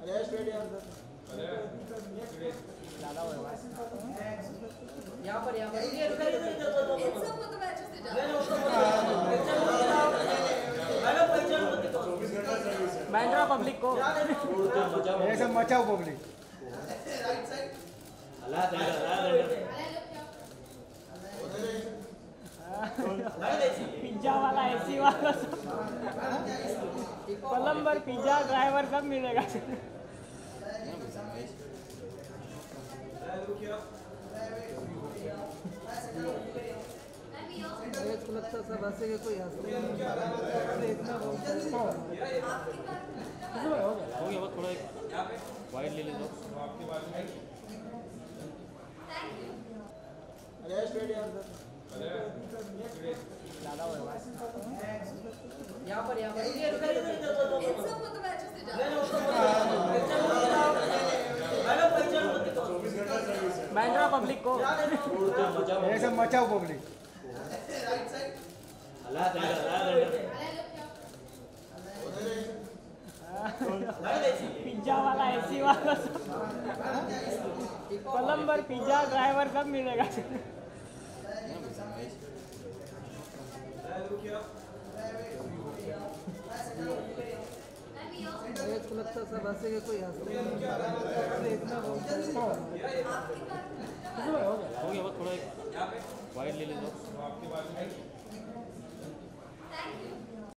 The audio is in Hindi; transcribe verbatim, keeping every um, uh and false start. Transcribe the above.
ज़्यादा हो रहा है यहाँ पर यहाँ पर ये रुका बैंड्रा पब्लिक को ऐसा मचाओ पब्लिक पिज्जा वाला एसी वाला प्लम्बर पिज्जा ड्राइवर सब मिलेगा को लगता है सब हंसेंगे कोई हंस हो गया बस थोड़ा वाइड ले लीजिए ज़्यादा हो रहा है यहाँ पर यहाँ पर ये रुका बैंड्रा पब्लिक को ऐसा मचाओ पब्लिक पिज्जा वाला एसी वाला प्लम्बर पिज्जा ड्राइवर सब मिलेगा को लगता है सब हंसेंगे कोई हंस हो गया बस थोड़ा वाइड ले लीजिए